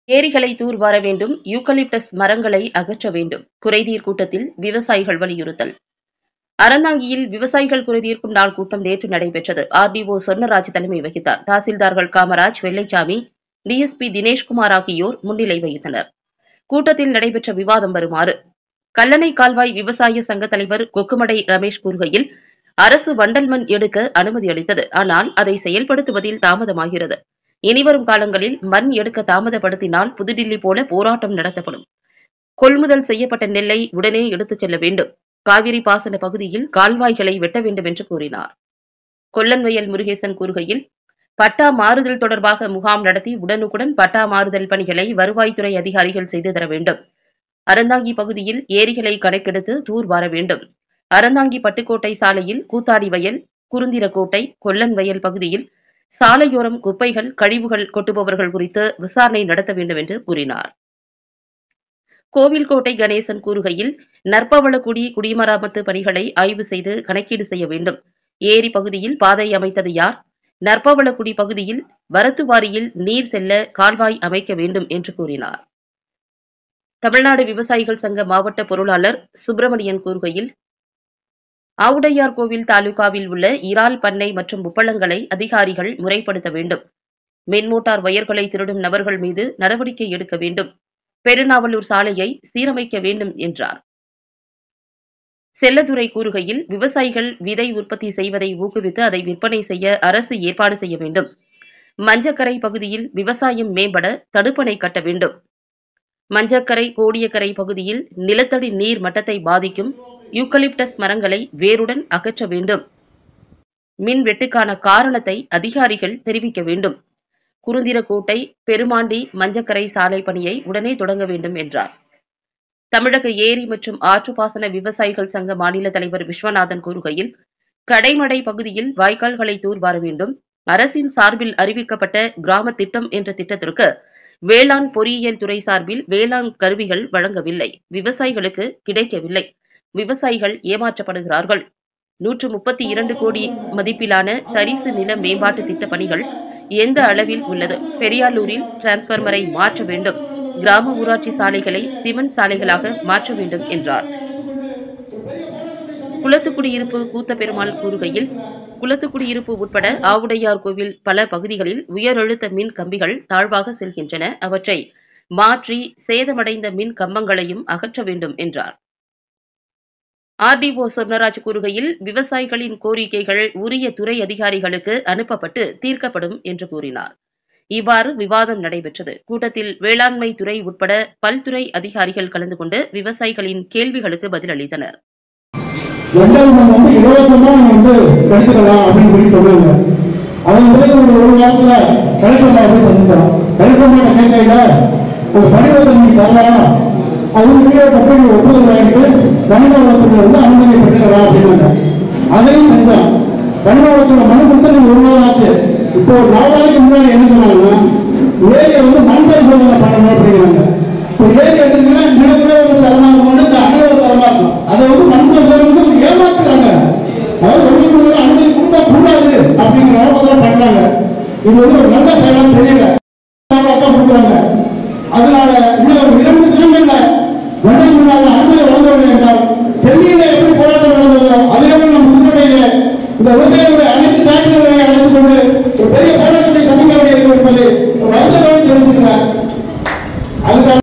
ஏரிகளை தூர்வார வேண்டும், யூக்கலிப்டஸ் மரங்களை அகற்ற வேண்டும். குறைதீர் கூட்டத்தில் விவசாயிகள் வலியுறுத்தல். அறந்தாங்கியில் விவசாயிகள் குறைதீர்க்கும் நாள் கூட்டம் நேற்று நடைபெற்றது. ஆர்டிஓ சொர்ணராஜ் தலைமை வகித்தார். தாசில்தார்கள் காமராஜ், வெள்ளைச்சாமி, டிஎஸ்பி தினேஷ்குமார் ஆகியோர் முன்னிலை வகித்தனர். கூட்டத்தில் நடைபெற்ற விவாதம் வருமாறு: கல்லணை கால்வாய் விவசாய சங்க தலைவர் கொக்குமடை ரமேஷ் கூறுகையில், அரசு வண்டல் மண் எடுக்க அனுமதி அளித்தது. ஆனால் அதை செயல்படுத்துவதில் தாமதமாகிறது. இனிவரும் காலங்களில் மண் எடுக்க தாமதப்படுத்தினால் புதுடில்லி போல போராட்டம் நடத்தப்படும். கொள்முதல் செய்யப்பட்ட நெல்லை உடனே எடுத்துச் செல்ல வேண்டும். காவிரி பாசன பகுதியில் கால்வாய்களை வெட்ட வேண்டும் என்று கூறினார். கொல்லன்வயல் முருகேசன் கூறுகையில், பட்டா மாறுதல் தொடர்பாக முகாம் நடத்தி உடனுக்குடன் பட்டா மாறுதல் பணிகளை வருவாய்த்துறை அதிகாரிகள் செய்து தர வேண்டும். அறந்தாங்கி பகுதியில் ஏரிகளை கணக்கெடுத்து தூர்வார வேண்டும். அறந்தாங்கி பட்டுக்கோட்டை சாலையில் கூத்தாடி வயல், குருந்திரக்கோட்டை, கொல்லன் வயல் பகுதியில் சாலையோரம் குப்பைகள், கழிவுகள் கொட்டுபவர்கள் குறித்து விசாரணை நடத்த வேண்டும் என்று கூறினார். கோவில்கோட்டை கணேசன் கூறுகையில், நற்பவளக்குடி குடிமராமத்து பணிகளை ஆய்வு செய்து கணக்கீடு செய்ய வேண்டும். ஏரி பகுதியில் பாதை அமைத்தது யார்? நற்பவளக்குடி பகுதியில் வரத்துவாரியில் நீர் செல்ல கால்வாய் அமைக்க வேண்டும் என்று கூறினார். தமிழ்நாடு விவசாயிகள் சங்க மாவட்ட பொருளாளர் சுப்பிரமணியன் கூறுகையில், ஆவுடையார் கோவில் தாலுகாவில் உள்ள இறால் பண்ணை மற்றும் உப்பளங்களை அதிகாரிகள் முறைப்படுத்த வேண்டும். மின்மோட்டார் வயர்களை திருடும் நபர்கள் மீது நடவடிக்கை எடுக்க வேண்டும். பெருநாவலூர் சாலையை சீரமைக்க வேண்டும் என்றார். செல்லதுரை கூறுகையில், விவசாயிகள் விதை உற்பத்தி செய்வதை ஊக்குவித்து அதை விற்பனை செய்ய அரசு ஏற்பாடு செய்ய வேண்டும். மஞ்சக்கரை பகுதியில் விவசாயம் மேம்பட தடுப்பணை கட்ட வேண்டும். மஞ்சக்கரை கோடியக்கரை பகுதியில் நிலத்தடி நீர் மட்டத்தை பாதிக்கும் யூக்கலிப்டஸ் மரங்களை வேருடன் அகற்ற வேண்டும். மின் வெட்டுக்கான காரணத்தை அதிகாரிகள் தெரிவிக்க வேண்டும். குருந்திரக்கோட்டை, பெருமாண்டி, மஞ்சக்கரை சாலை பணியை உடனே தொடங்க வேண்டும் என்றார். தமிழக ஏரி மற்றும் ஆற்றுப்பாசன விவசாயிகள் சங்க மாநில தலைவர் விஸ்வநாதன் கூறுகையில், கடைமடை பகுதியில் வாய்க்கால்களை தூர்வார வேண்டும். அரசின் சார்பில் அறிவிக்கப்பட்ட கிராம திட்டம் என்ற திட்டத்திற்கு வேளாண் பொறியியல் துறை சார்பில் வேளாண் கருவிகள் வழங்கவில்லை. விவசாயிகளுக்கு கிடைக்கவில்லை. விவசாயிகள் ஏமாற்றப்படுகிறார்கள். 132 கோடி மதிப்பிலான தரிசு நில மேம்பாட்டு திட்ட பணிகள் எந்த அளவில் உள்ளது? பெரியாலூரில் டிரான்ஸ்பார்மரை மாற்ற வேண்டும். கிராம ஊராட்சி சாலைகளை சிமெண்ட் சாலைகளாக மாற்ற வேண்டும் என்றார். குளத்துக்குடியிருப்பு கூத்த பெருமாள் கூறுகையில், குளத்துக்குடியிருப்பு உட்பட ஆவுடையார் கோவில் பல பகுதிகளில் உயரழுத்த மின் கம்பிகள் தாழ்வாக செல்கின்றன. அவற்றை மாற்றி சேதமடைந்த மின் கம்பங்களையும் அகற்ற வேண்டும் என்றார். ஆர்டிஓ சொர்ணராஜ் கூறுகையில், விவசாயிகளின் கோரிக்கைகள் உரிய துறை அதிகாரிகளுக்கு அனுப்பப்பட்டு தீர்க்கப்படும் என்று கூறினார். இவ்வாறு விவாதம் நடைபெற்றது. கூட்டத்தில் வேளாண்மை துறை உட்பட பல்துறை அதிகாரிகள் கலந்து கொண்டு விவசாயிகளின் கேள்விகளுக்கு பதிலளித்தனர். ஒப்புதல் வாங்கிட்டு கனிமவளத்துல அனுமதி பெற்றுக்கலாம் அப்படின்னு அதையும் செஞ்சோம். கனிமவளத்துல மனு கொடுத்து நீங்க 1 நாள் ஆச்சு. இப்போ 4 நாளைக்கு முன்னாடி என்ன சொன்னாங்கன்னா, ஏரியை மண் பரிசோதனை பண்ணணும் அப்படிங்கிறாங்க. இப்போ ஏரி எடுத்தீங்கன்னா நிலத்துல ஒரு தரமா இருக்கும், இந்த அங்கே ஒரு தரமா இருக்கும். அதை மண் பரிசோதனை ஏமாத்துறாங்க. அதாவது அனுமதி கொடுக்க கூடாது அப்படிங்கிற நோக்கத்தான் பண்றாங்க. இது ஒரு நல்ல செயலா தெரியல கொடுக்குறாங்க. அதனால இன்னும் 2 தினங்கள்ல வண்டல் மண்ணால் அனுமதி வழங்கவில்லை என்றால் டெல்லியில எப்படி போராட்டம் நடந்ததோ அதே போல நம்ம புதுக்கோட்டையில இந்த விவசாயிகளுடைய அனைத்து டிராக்டர்களை அழைத்துக் கொண்டு ஒரு பெரிய போராட்டத்தை சந்திக்க வேண்டியிருக்கும் என்பதை வருத்தத்தோடு தெரிவித்துக்கிறார். அதுக்காக